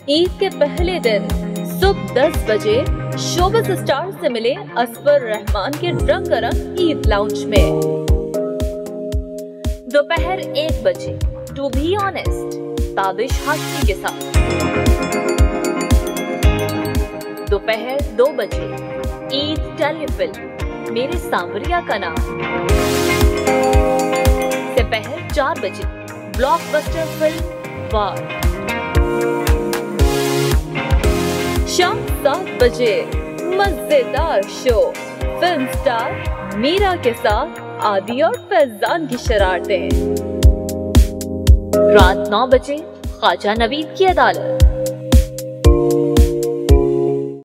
ईद के पहले दिन सुबह 10 बजे शोबिज़ स्टार से मिले असफर रहमान के रंगारंग ईद लाउंज में। दोपहर 1 बजे to be honest Tabish Hashmi के साथ। दोपहर 2 बजे ईद टेलीफिल्म मेरे सांवरिया का नाम। दोपहर 4 बजे ब्लॉकबस्टर फिल्म वार। शाम 7 बजे मजेदार शो फिल्म स्टार मीरा के साथ आदि और फैजान की शरारतें। रात 9 बजे ख्वाजा नवीद की अदालत।